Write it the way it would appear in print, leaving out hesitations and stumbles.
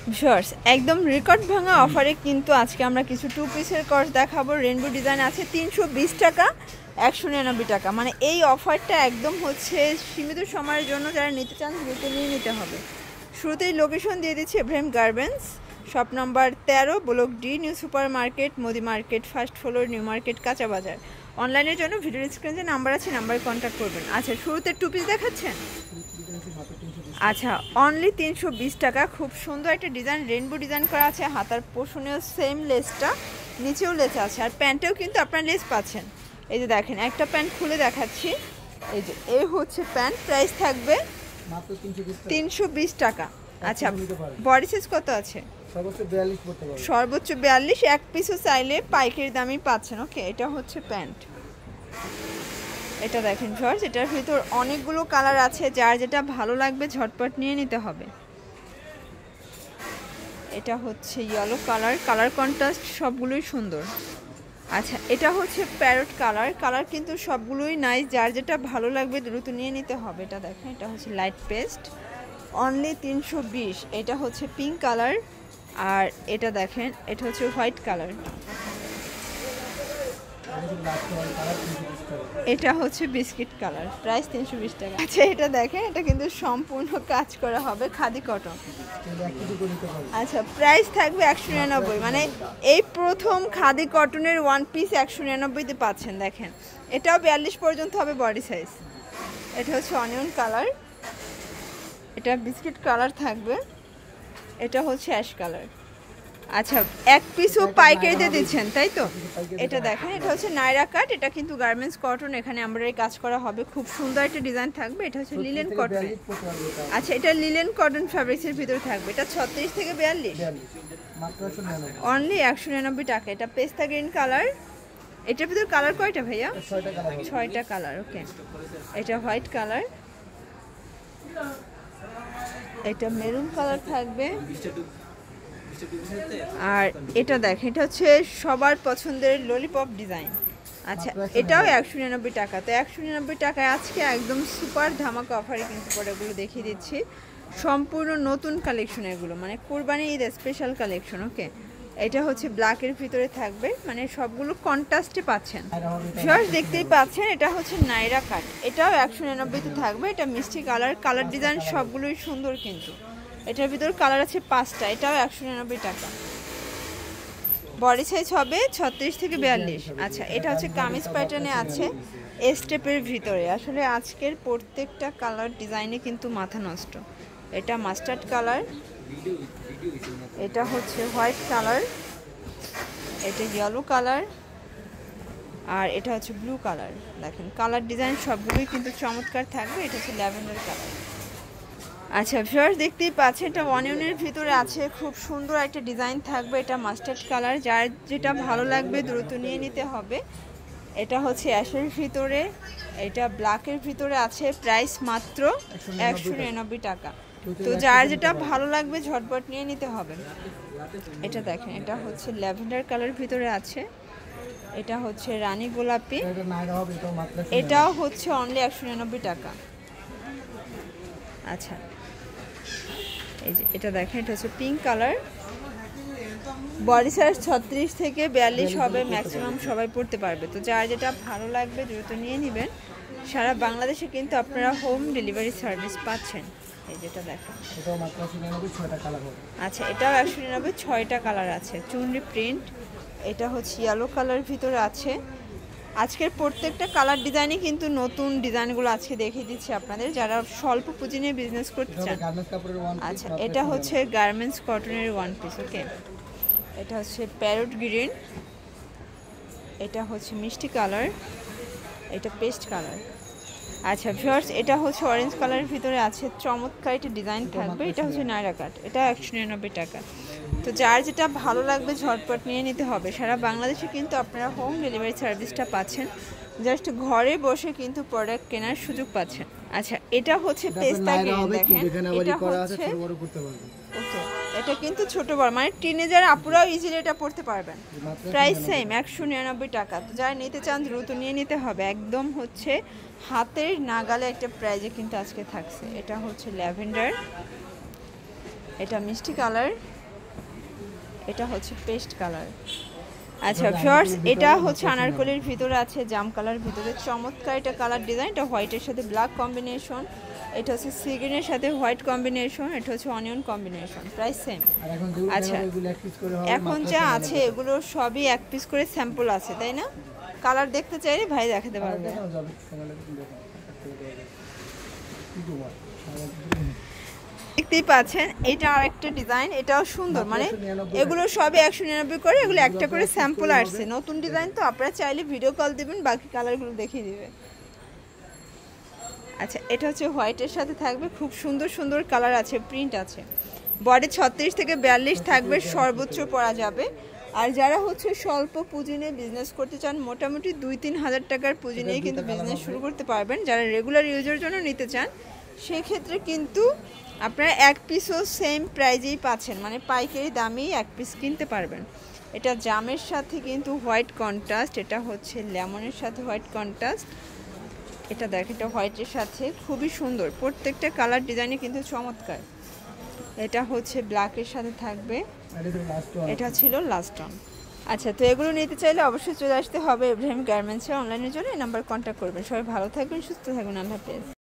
Viewers একদম record ভাঙা অফারে কিন্তু আজকে আমরা কিছু টু পিসের কর্স দেখাবো। রেনবো ডিজাইন আছে 320 টাকা, 199 টাকা। মানে এই অফারটা একদম হচ্ছে সীমিত সময়ের জন্য, যারা নিতে চান দ্রুত নিয়ে নিতে হবে। শুরুতেই লোকেশন দিয়ে দিচ্ছি এভরিম garments, shop number 13, block D, new super market, Modi market, first floor, new market, কাঁচা বাজার। অনলাইনের জন্য ভিডিও স্ক্রিনে নাম্বার আছে, নাম্বারে কন্ট্যাক্ট করবেন। আচ্ছা, শুরুতে টু পিস দেখাচ্ছেন। আচ্ছা, অনলি 320 টাকা। খুব সুন্দর একটা ডিজাইন, রেনবো ডিজাইন করা আছে। হাতার পোর্শনেও সেম লেসটা, নিচেও লেস আছে, আর প্যান্টেও কিন্তু আপনার লেস পাচ্ছেন। এই যে দেখেন, একটা প্যান্ট খুলে দেখাচ্ছি। এই যে এই হচ্ছে প্যান্ট, প্রাইস থাকবে মাত্র 320 টাকা। আচ্ছা, বডি সাইজ কত আছে? সর্বোচ্চ 42। এক পিসও চাইলে পাইকারি দামই পাচ্ছেন। ওকে, এটা হচ্ছে প্যান্ট। এটা দেখেন ভিউয়ার্স, এটার ভিতর অনেকগুলো কালার আছে, যার যেটা ভালো লাগবে ঝটপট নিয়ে নিতে হবে। এটা হচ্ছে ইয়েলো কালার, কালার কন্ট্রাস্ট সবগুলোই সুন্দর। আচ্ছা, এটা হচ্ছে প্যারট কালার, কালার কিন্তু সবগুলোই নাইস, যার যেটা ভালো লাগবে দ্রুত নিয়ে নিতে হবে। এটা দেখেন, এটা হচ্ছে লাইট পেস্ট, অনলি 320। এটা হচ্ছে পিঙ্ক কালার, আর এটা দেখেন, এটা হচ্ছে হোয়াইট কালার। এটা হচ্ছে বিস্কিট কালার, প্রাইস 320 টাকা। আচ্ছা, এটা দেখেন, এটা কিন্তু সম্পূর্ণ কাজ করা হবে, খাদি কটন। আচ্ছা, প্রাইস থাকবে 199। মানে এই প্রথম খাদি কটনের ওয়ান পিস 199-তে পাচ্ছেন। দেখেন, এটাও 42 পর্যন্ত হবে বডি সাইজ। এটা হচ্ছে অনিয়ন কালার, এটা বিস্কিট কালার থাকবে, এটা হচ্ছে অ্যাশ কালার। আচ্ছা, এক পিসও পাইকারিতে দিচ্ছেন তাই তো? এটা দেখেন, এটা হচ্ছে নাইরা কাট, এটা কিন্তু গার্মেন্টস কটন, এখানে এমব্রয়ডারি কাজ করা হবে। খুব সুন্দর একটা ডিজাইন থাকবে। এটা হচ্ছে লিলেন কটন। আচ্ছা, এটা লিলেন কটন ফ্যাব্রিক্সের ভিতরে থাকবে। এটা 36 থেকে 42, অনলি 199 টাকা। এটা পেস্তা গ্রিন কালার, এটার ভিতরে কালার কয়টা ভাইয়া? 6টা কালার। ওকে, এটা হোয়াইট কালার, এটা মেরুন কালার থাকবে, আর এটা দেখেন, এটা হচ্ছে সবার পছন্দের ললিপপ ডিজাইন। আচ্ছা, এটাও 199 টাকা। তো 199 টাকায় আজকে একদম সুপার ধামাকা অফারে কিন্তু প্রোডাক্টগুলো দেখিয়ে দিচ্ছি। সম্পূর্ণ নতুন কালেকশন এগুলো, মানে কোরবানি ঈদ স্পেশাল কালেকশন। ওকে, এটা হচ্ছে ব্ল্যাকের ভিতরে থাকবে, মানে সবগুলো কন্ট্রাস্টে পাচ্ছেন। ভিউয়ার্স দেখতেই পাচ্ছেন, এটা হচ্ছে নাইরা কাট, এটাও 199-তে থাকবে। এটা মিষ্টি কালার, কালার ডিজাইন সবগুলোই সুন্দর কিন্তু। এটার ভিতর কালার আছে 5টা, এটাও 199 টাকা। বডি সাইজ হবে 36 থেকে 42। আচ্ছা, এটা হচ্ছে কামিজ প্যাটার্নে আছে, স্টেপের ভিতরে। আসলে আজকের প্রত্যেকটা কালার ডিজাইনে কিন্তু মাথা নষ্ট। এটা মাস্টার্ড কালার, এটা হচ্ছে হোয়াইট কালার, এটা ইয়েলো কালার, আর এটা হচ্ছে ব্লু কালার। দেখেন, কালার ডিজাইন সবগুলোই কিন্তু চমৎকার থাকবে। এটা হচ্ছে ল্যাভেন্ডার কালার। আচ্ছা ভিউয়ার্স দেখতেই পাচ্ছেন, এটা অনিয়নের ভিতরে আছে, খুব সুন্দর একটা ডিজাইন থাকবে। এটা মাস্টার্ড কালার, যার যেটা ভালো লাগবে দ্রুত নিয়ে নিতে হবে। এটা হচ্ছে অ্যাশের ভিতরে, এটা ব্ল্যাকের ভিতরে আছে, প্রাইস মাত্র 199 টাকা। তো যার যেটা ভালো লাগবে ঝটপট নিয়ে নিতে হবে। এটা দেখেন, এটা হচ্ছে ল্যাভেন্ডার কালার ভিতরে আছে, এটা হচ্ছে রানী গোলাপি, এটাও হচ্ছে অনলি 199 টাকা। আচ্ছা, এই যে এটা দেখেন, এটা হচ্ছে পিঙ্ক কালার, বডি সাইজ 36 থেকে 42 হবে, ম্যাক্সিমাম সবাই পড়তে পারবে। তো যার যেটা ভালো লাগবে দ্রুত নিয়ে নেবেন। সারা বাংলাদেশে কিন্তু আপনারা হোম ডেলিভারি সার্ভিস পাচ্ছেন। এই যেটা দেখেন, আচ্ছা, এটাও 199, 6টা কালার আছে, চুনরি প্রিন্ট। এটা হচ্ছে ইয়েলো কালার ভিতরে আছে। আজকের প্রত্যেকটা কালার ডিজাইনই কিন্তু নতুন ডিজাইনগুলো আজকে দেখিয়ে দিচ্ছি আপনাদের, যারা স্বল্প পুঁজি নিয়ে বিজনেস করতে চান। আচ্ছা, এটা হচ্ছে গার্মেন্টস কটনের ওয়ান পিস। ওকে, এটা হচ্ছে প্যারট গ্রিন, এটা হচ্ছে মিষ্টি কালার, এটা পেস্ট কালার। আচ্ছা ভিউয়ার্স, এটা হচ্ছে অরেঞ্জ কালারের ভিতরে আছে, চমৎকার একটা ডিজাইন থাকবে। এটা হচ্ছে নাইরা কাট, এটা 199 টাকা। তো যার যেটা ভালো লাগবে ঝটপট নিয়ে নিতে হবে। সারা বাংলাদেশে কিন্তু আপনারা হোম ডেলিভারি সার্ভিসটা পাচ্ছেন, জাস্ট ঘরে বসে কিন্তু প্রোডাক্ট কেনার সুযোগ পাচ্ছেন। আচ্ছা, এটা হচ্ছে পেস্তা গ্রিন, দেখেন, এটা হচ্ছে ওকে, এটা কিন্তু ছোট বড় মানে টিনেজার আপুরাও ইজিলি এটা পড়তে পারবেন। প্রাইস সেম 199 টাকা। তো যারা নিতে চান দ্রুত নিয়ে নিতে হবে, একদম হচ্ছে হাতের নাগালে একটা প্রাইজে কিন্তু আজকে থাকছে। এটা হচ্ছে ল্যাভেন্ডার, এটা মিষ্টি কালার, এটা হচ্ছে পেস্ট কালার। আচ্ছা ভিউয়ার্স, এটা হচ্ছে আনারকলির ভিতরে আছে জাম কালার ভিতরে, চমৎকার এটা কালার ডিজাইন। এটা হোয়াইটের সাথে ব্ল্যাক কম্বিনেশন, এটা হচ্ছে সি গ্রিনের সাথে হোয়াইট কম্বিনেশন, এটা হচ্ছে অনিয়ন কম্বিনেশন, প্রাইস সেম। আচ্ছা এখন যা আছে এগুলো সবই এক পিস করে স্যাম্পল আছে তাই না? কালার দেখতে চাইলে ভাই দেখাতে পারবে। দেখতেই পাচ্ছেন এটা আরেকটা ডিজাইন, এটাও সুন্দর, মানে এগুলো সবই 199 করে, এগুলো একটা করে স্যাম্পল আসছে, নতুন ডিজাইন তো আপনারা চাইলে ভিডিও কল দিবেন, বাকি কালারগুলো দেখিয়ে দিবে। আচ্ছা এটা হচ্ছে হোয়াইটের সাথে থাকবে, খুব সুন্দর সুন্দর কালার আছে, প্রিন্ট আছে, বডি 36 থেকে 42 থাকবে, সর্বোচ্চ পরা যাবে। আর যারা হচ্ছে স্বল্প পুঁজি নিয়ে বিজনেস করতে চান, মোটামুটি 2-3 হাজার টাকার পুঁজি নিয়ে কিন্তু বিজনেস শুরু করতে পারবেন। যারা রেগুলার ইউজের জন্য নিতে চান সেক্ষেত্রে কিন্তু আপনারা এক পিসও সেম প্রাইজেই পাচ্ছেন, মানে পাইকারি দামেই এক পিস কিনতে পারবেন। এটা জামের সাথে কিন্তু হোয়াইট কন্ট্রাস্ট, এটা হচ্ছে লেমনের সাথে হোয়াইট কন্ট্রাস্ট, এটা দেখ এটা হোয়াইটের সাথে খুবই সুন্দর, প্রত্যেকটা কালার ডিজাইনে কিন্তু চমৎকার। এটা হচ্ছে ব্ল্যাকের সাথে থাকবে, এটা ছিল লাস্ট অন। আচ্ছা তো এগুলো নিতে চাইলে অবশ্যই চলে আসতে হবে ইব্রাহিম গার্মেন্টসে অনলাইনের জন্য, এই নাম্বার কন্ট্যাক্ট করবেন। সবাই ভালো থাকবেন, সুস্থ থাকবেন, আল্লাহ হাফেজ।